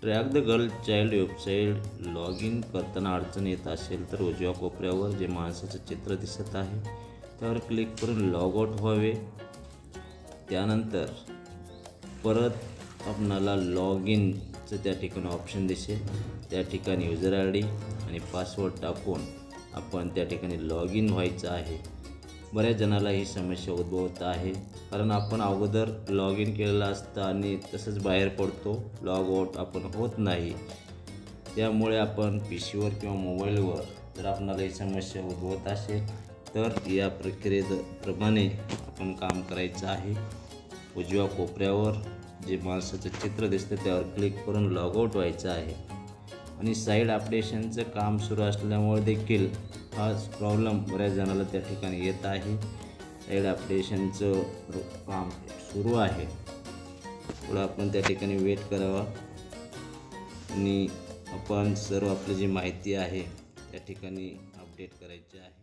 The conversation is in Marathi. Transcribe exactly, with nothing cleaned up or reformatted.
Track the girl child website log in करताना अडचण येत असेल तर उजव्या कोपऱ्यावर जे माणसाचं चित्र दिसत आहे त्यावर क्लिक करून लॉग आउट व्हावे। त्यानंतर परत आपणाला लॉग इनचं त्या ठिकाणी ऑप्शन दिसेल, त्या ठिकाणी युजर आय डी आणि पासवर्ड टाकून आपण त्या ठिकाणी लॉग इन व्हायचं आहे। बऱ्याच जणाला ही समस्या उद्भवत आहे, कारण आपण अगोदर लॉग इन केलेलं असतं आणि तसंच बाहेर पडतो, लॉग आउट आपण होत नाही। त्यामुळे आपण पी सीवर किंवा मोबाईलवर जर आपणाला ही समस्या उद्भवत असेल तर या प्रक्रियेप्रमाणे आपण काम करायचं आहे। उजव्या कोपऱ्यावर जे माणसाचं चित्र दिसतं त्यावर क्लिक करून लॉग आउट व्हायचं आहे आणि साईड अपडेशनचं काम सुरू असल्यामुळे देखील हा प्रॉब्लेम बऱ्याच जणाला त्या ठिकाणी येत आहे। साईड अपडेशनचं काम सुरू आहे, थोडं आपण त्या ठिकाणी वेट करावा आणि आपण सर्व आपली जी माहिती आहे त्या ठिकाणी अपडेट करायची आहे।